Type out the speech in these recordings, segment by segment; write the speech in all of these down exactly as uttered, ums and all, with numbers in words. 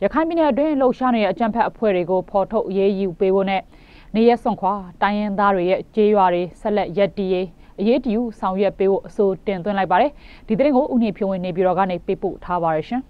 ရခိုင်ပြည်နယ်အတွင်းလှုပ်ရှားနေတဲ့အကြမ်းဖက်အဖွဲ့တွေကိုဖော်ထုတ်ရေးယူပေးဖို့နဲ့နေရစွန်ခွာတိုင်းရင်းသားတွေရဲ့ကြေးရွာတွေဆက်လက်ရက်တီရေးအရေးတူဆောင်ရွက်ပေးဖို့အဆိုတင်သွင်းလိုက်ပါတယ်ဒီတဲ့ကိုဦးနေဖြိုးဝင်နေပြည်တော်ကနေပေးပို့ထားပါရရှင်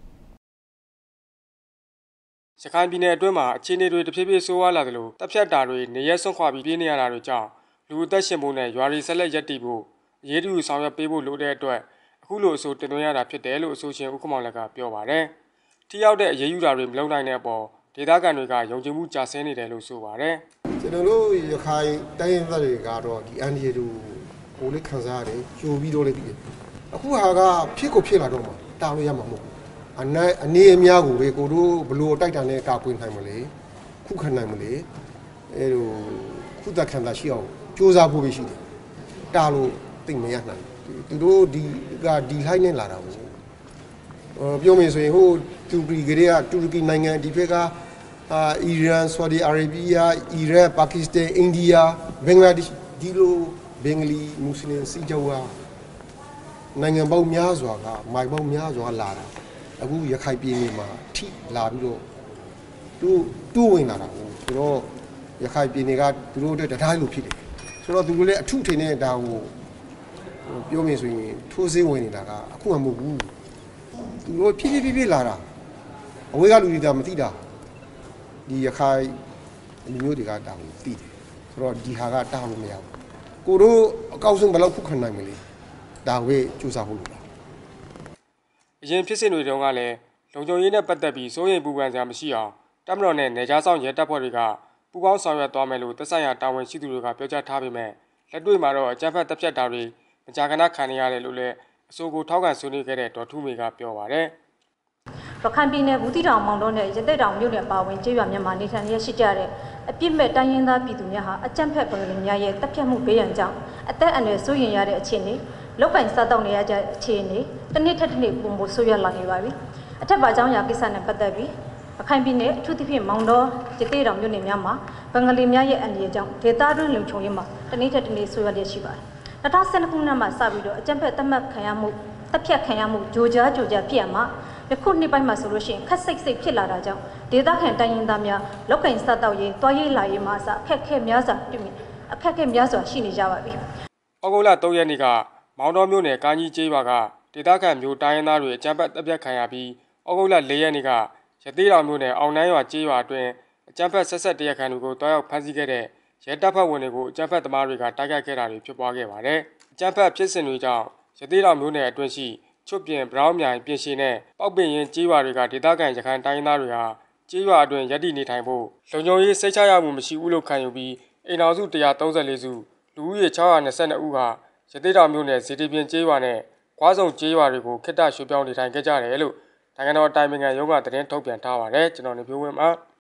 ရခိုင်ပြည်နယ်အတွင်းမှာအခြေအနေတွေတဖြည်းဖြည်းဆိုးဝါးလာသလိုတပ်ဖြတ်တာတွေနေရစွန့်ခွာပြီးပြေးနေရတာတွေကြောင့်လူအသက်ရှင်ဖို့နဲ့ရွာတွေဆက်လက်ရက်တီဖို့အရေးတူဆောင်ရွက်ပေးဖို့လိုတဲ့အတွက်အခုလိုအဆိုတင်သွင်းရတာဖြစ်တယ်လို့အဆိုရှင်ဦးခမောင်လက်ကပြောပါတယ်ထိရောက်တဲ့အရေးယူတာတွေမလုပ်နိုင်တဲ့အပေါ်ဒေသခံတွေကယုံကြည်မှုကျဆင်းနေတယ်လို့ဆိုပါတယ်ကျွန်တော်တို့ရခိုင်တိုင်းရင်းသားတွေကတော့ဒီအန်ဒီတူကိုလေးခံစားရတယ်ကြိုပြီးတော့လည်းပြီးတယ်အခုဟာကဖြစ်ကိုဖြစ်လာတော့မှတားလို့ရမှာမဟုတ်အနိုင်အနေအများကိုပဲကိုတို့ဘလို့တိုက်တန်နဲ့ကာပွင့်နိုင်မလဲခုခံနိုင်မလဲအဲလိုခုသက်ခံတာရှိအောင်စူးစမ်းဖို့ပဲရှိတယ်တားလို့သိမရနိုင်သူတို့ဒီကဒီဟိုင်းနဲ့လာတာပေါ့ပြောမယ်ဆိုရင်ဟိုတူရကီကလေးကတူရကီနိုင်ငံဒီဘက်ကအီရန်ဆော်ဒီအာရေဗီးယားအီရတ်ပါကစ္စတန်အိန္ဒိယဘင်္ဂလားဒေ့ရှ်ဒီလိုဘင်္ဂလီမွတ်စလင်စီကြောကနိုင်ငံပေါင်းများစွာကမိုင်ပေါင်းများစွာလာတာအခုရခိုင်ပြည်နယ်မှာထိလာပြီးတော့သူတူဝင်လာတာဆိုတော့ရခိုင်ပြည်နယ်ကသူတို့အတွက်တရားလို့ဖြစ်တယ်ဆိုတော့သူတို့လည်းအထုထင်တဲ့ဒါကိုပြောမယ်ဆိုရင်ထိုးစင်းဝင်နေတာကအခုမှမဟုတ်ဘူးသူတို့ဖြည်းဖြည်းဖြည်းဖြည်းလာတာအဝေးကလူတွေကမသိတာဒီရခိုင်လူမျိုးတွေကတောင်းသိတယ်ဆိုတော့ဒီဟာကတောင်းလို့မရဘူးကိုတို့အကောက်ဆုံးဘယ်လောက်ခုခံနိုင်မလဲဒါဝေးစူးစမ်းဖို့လိုတာအရင်ဖြစ်စဉ်တွေတုန်းကလည်းလုံခြုံရေးနဲ့ပတ်သက်ပြီးစိုးရိမ်ပူပန်စရာမရှိအောင်တပ်မတော်နဲ့နေကြားဆောင်ရဲတပ်ဖွဲ့တွေကပူးပေါင်းဆောင်ရွက်သွားမယ်လို့သက်ဆိုင်ရာတာဝန်ရှိသူတွေကပြောကြားထားပေမဲ့လက်တွေ့မှာတော့အကြမ်းဖက်တပ်ဖြတ်တာတွေမကြာခဏခံနေရတယ်လို့လည်းအဆိုကိုထောက်ခံဆွေးနွေးခဲ့တဲ့ဒေါ်ထုမေကပြောပါတယ်ရခိုင်ပြည်နယ်ဘူးတီတောင်မောင်တော်နဲ့ရသက်တောင်မြို့နယ်ပါဝင်ကျေးရွာမြန်မာနေထိုင်ရရှိကြတဲ့အပြစ်မဲ့တိုင်းရင်းသားပြည်သူများဟာအကြမ်းဖက်ပြည်သူများရဲ့တပ်ဖြတ်မှုဘေးရန်ကြောင့်အသက်အန္တရာယ်ဆိုးရင်ရတဲ့အခြေအနေလောက်ကင်စားတောက်နေရတဲ့အခြေအနေတစ်နေ့ထက်တစ်နေ့ပုံမဆိုးရလာနေပါပြီအထက်ပါအကြောင်းအရာကိစ္စနဲ့ပတ်သက်ပြီးရခိုင်ပြည်နယ်အထူးသဖြင့်မောင်တော်ရသက်တောင်မြို့နယ်များမှာဘင်္ဂလီများရဲ့အန္တရာယ်ကြောင့်ဒေသတွင်းလုံခြုံရေးမှာတစ်နေ့ထက်တစ်နေ့ဆိုးရတဲ့ရှိပါတယ်၂၀၁၂ခုနှစ်မှာစပြီးတော့အကြမ်းဖက်တပ်မှတ်ခံရမှုတပ်ဖြတ်ခံရမှုဂျိုကြားဂျိုကြားဖြစ်ရမှာယခုနှစ်ပိုင်းမှာဆိုလို့ရှိရင်ခက်စိတ်စိတ်ဖြစ်လာတာကြောင့်ဒေသခံတိုင်းရင်းသားများလောက်ကင်စားတောက်ရေးတွားရေးလာရေးမှာအစအခက်အခဲများစွာတွေ့မြင်အခက်အခဲများစွာရှိနေကြပါပြီ။ဩဂုတ်လ၃ရက်နေ့ကမောင်တော်မြို့နယ်ကာကြီးကျေးရွာကဒေသခံမျိုးတိုင်းရင်းသားတွေအကြမ်းဖက်တပ်ဖြတ်ခံရပြီးဩဂုတ်လ၄ရက်နေ့ကရသေးတော်မြို့နယ်အောင်နှမ်းရွာကျေးရွာအတွင်းအကြမ်းဖက်ဆက်ဆက်တရားခံတွေကိုတွားရောက်ဖမ်းဆီးခဲ့တဲ့ရဲတပ်ဖွဲ့ဝင်တွေကိုအကြမ်းဖက်သမားတွေကတိုက်ခိုက်ခဲ့တာတွေဖြစ်ပွားခဲ့ပါတယ်။အကြမ်းဖက်ဖြစ်စဉ်တွေကြောင့်ရသေးတော်မြို့နယ်အတွင်းရှိချွတ်ပြင်ဘရောင်းမြိုင်ပြင်ရှည်နဲ့ပောက်ပင်ရင်ကျေးရွာတွေကဒေသခံရခိုင်တိုင်းရင်းသားတွေဟာကျေးရွာအတွင်းရပ်တည်နေထိုင်ဖို့လုံခြုံရေးစိတ်ချရမှုမရှိဘူးလို့ခံယူပြီးအိမ်တော်စု၁၃၄စုလူဦးရေ၆၂၂ဦးဟာရသေးတော်မြို့နယ်ဇီတီပြင်ကျေးရွာနဲ့ကွားစုံကျေးရွာတွေကိုခေတ္တရွှေ့ပြောင်းနေထိုင်ခဲ့ကြတယ်လို့နိုင်ငံတော်တိုင်ပင်ခံရုံးကသတင်းထုတ်ပြန်ထားပါတယ်ကျွန်တော်နေပြိုးဝင်းပါ